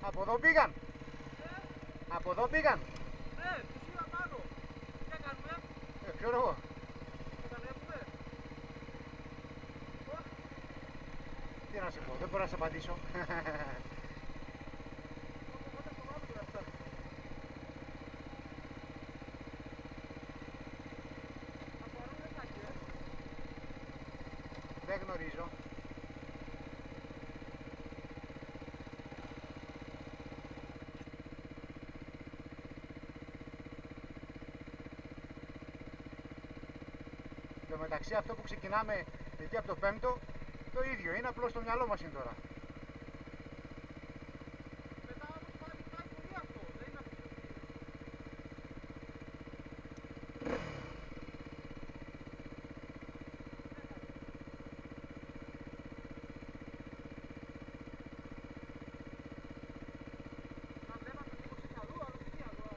Από εδώ πήγαν. Από εδώ πήγαν. Ναι, τους είδα πάνω. Τι να κάνουμε? Ξέρω εγώ. Θα ανέβουμε. Τι να σε πω, δεν μπορώ να σε απαντήσω. Δεν γνωρίζω. Στο μεταξύ αυτό που ξεκινάμε εκεί από το 5ο, το ίδιο είναι, απλώς στο μυαλό μας είναι τώρα. Μετά όμως πάλι πάει πολύ αυτό. Δεν είναι αυτό. Να βλέπαμε λίγο σε καλού, αλλά τι άλλο.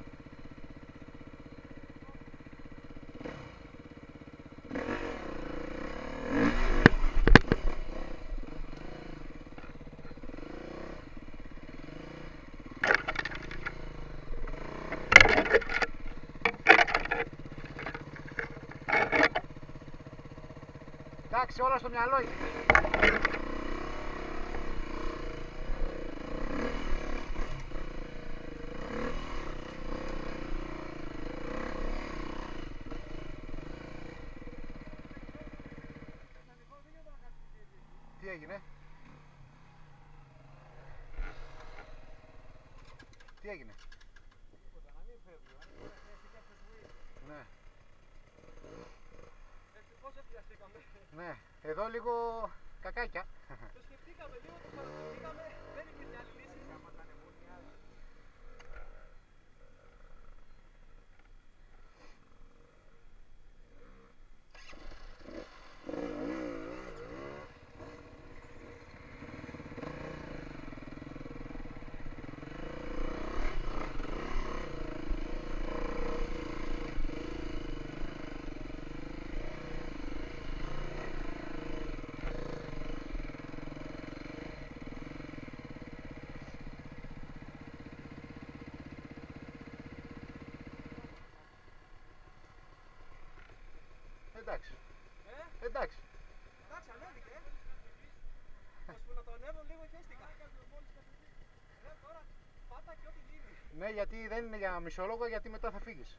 Εντάξει, όλα στο μυαλό είναι. Τι έγινε? Τι έγινε? Τίποτα, να μην φεύγει. Ναι. Πώς ευτυχαστήκαμε. Ναι, εδώ λίγο κακάκια. Το σκεφτήκαμε λίγο, το παρασκεφτήκαμε. Δεν υπήρχε άλλη λύση. Άμα ήταν μόνοι άλλοι. Εντάξει. Εντάξει, Εντάξει. ανέβηκε. Ώσπου να το ανέβω λίγο χέστηκα. Τώρα πάτα και ό,τι γίνει. Ναι, γιατί δεν είναι για μισόλογο, γιατί μετά θα φύγεις.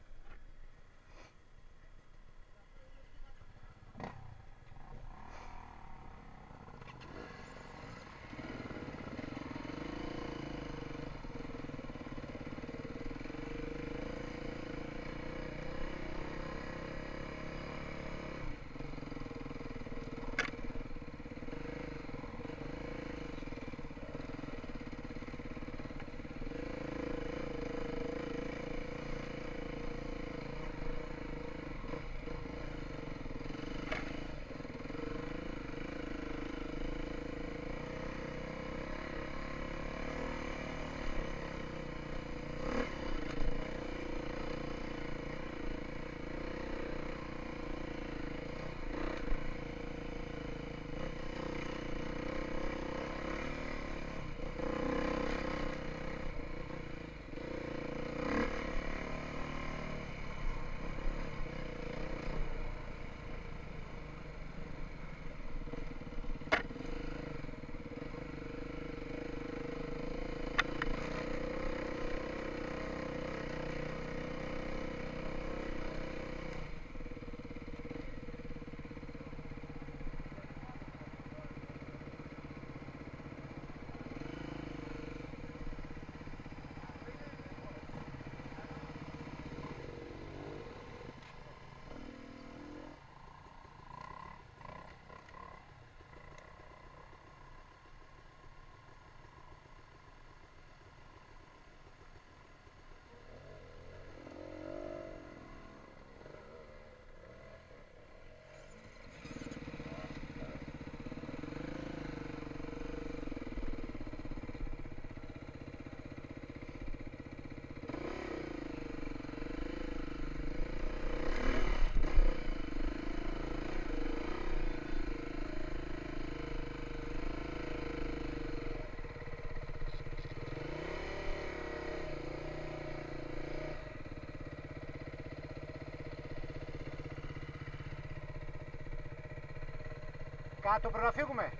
Κάτω πρέπει να φύγουμε.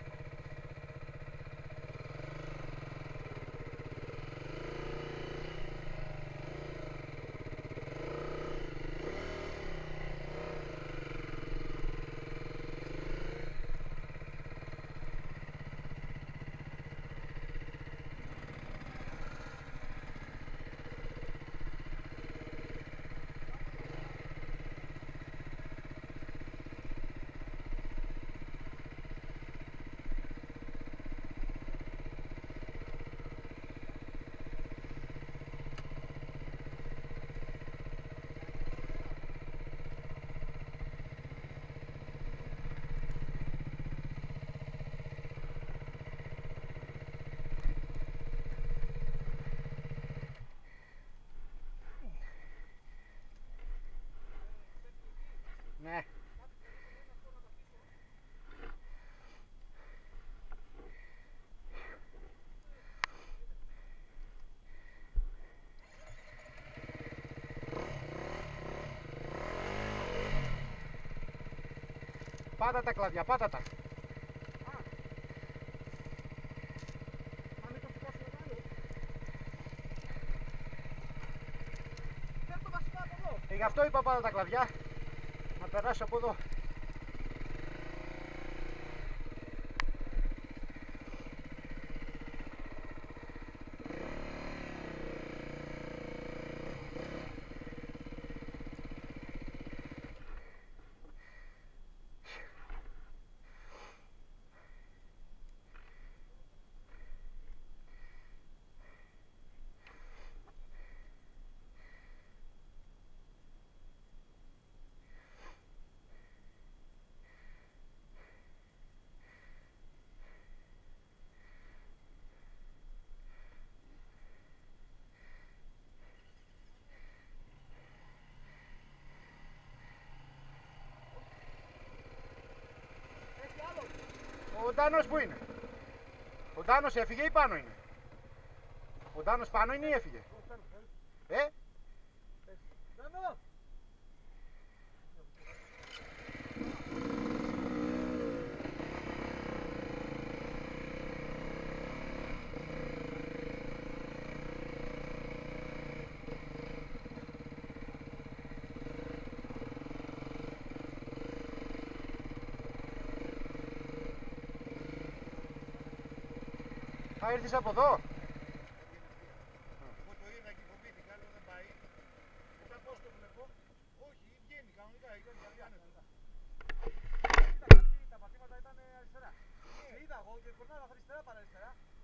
Ναι. Πάτα τα κλαδιά, πάτα τα. Αν είναι το σηκώσουμε πάνω. Φέρ' το βασικά από εδώ. Γι' αυτό είπα πάτα τα κλαδιά. Να περάσω από εδώ. Έχει άλλο. Ο Ντάνος που είναι? Ο Ντάνος έφυγε ή πάνω είναι? Ο Ντάνος πάνω είναι ή έφυγε? Ντάνο. Θα έρθεις από εδώ? Εγώ το είδα και φοβήθηκα, άλλο δεν πάει. Μετά πώς το βλέπω? Όχι, βγαίνει κανονικά, ήταν διαλυάνεται. Κοίτα, κάτι τα πατήματα ήταν αριστερά. Σε είδα εγώ και κορνάρα αριστερά παρά αριστερά.